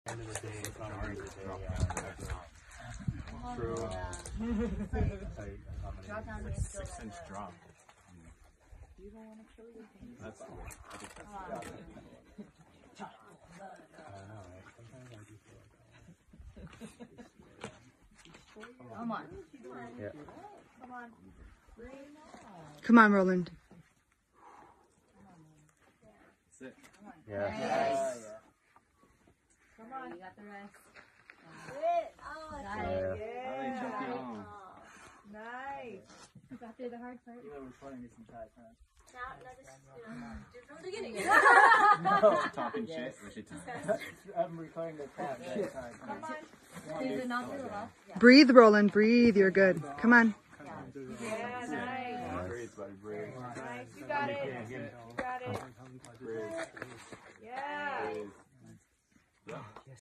End of the day, it's not end of the day. True. Drop down the 6-inch drop. You don't want to kill your thing. That's cool. I think that's I don't know, right? Sometimes I do feel like Come on. yeah. Come on. Come on, Roland. it. Yeah. Nice. Come on. You got the rest. Oh, Yeah. Allez, champion. Nice. You got through the hard part. now this do from the beginning. Talking shit. Or shit time. I'm recording the tab. Come on. Did it not through the left? Yeah. Breathe, Roland. Breathe. You're good. Come on. Yeah, nice. Breathe, buddy, breathe. Nice. You got it. You got it. Breathe. Yeah. Breathe.